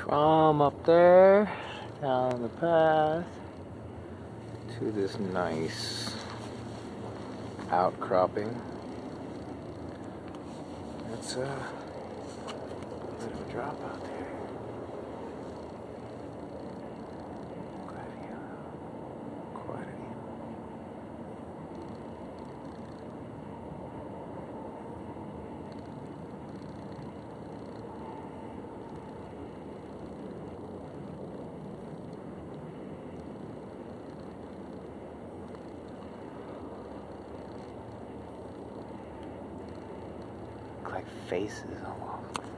From up there, down the path, to this nice outcropping. It's a bit of a drop out there. Quite a view. Quite a view. Like faces almost.